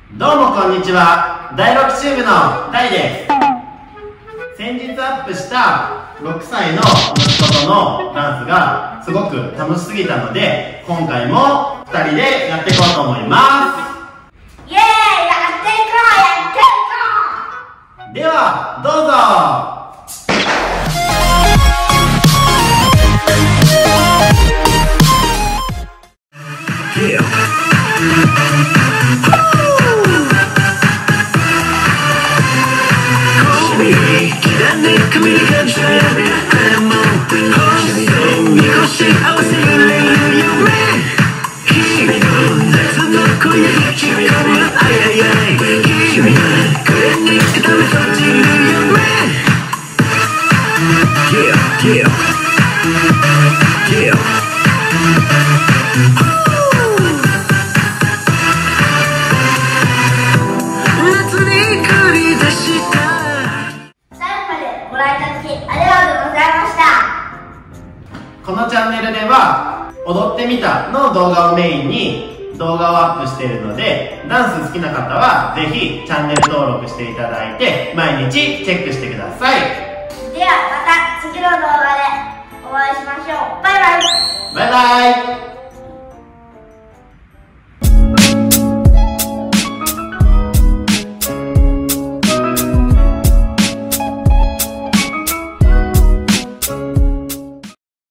どうもこんにちは。第6チームのダイです。先日アップした6歳の息子とのダンスがすごく楽しすぎたので、今回も2人でやっていこうと思います。 イエーイ、やっていこう。 ではどうぞ。このチャンネルでは踊ってみたの動画をメインに動画をアップしているので、ダンス好きな方はぜひチャンネル登録していただいて毎日チェックしてください。 ではまた次の動画でお会いしましょう。バイバイ。 バイバイ。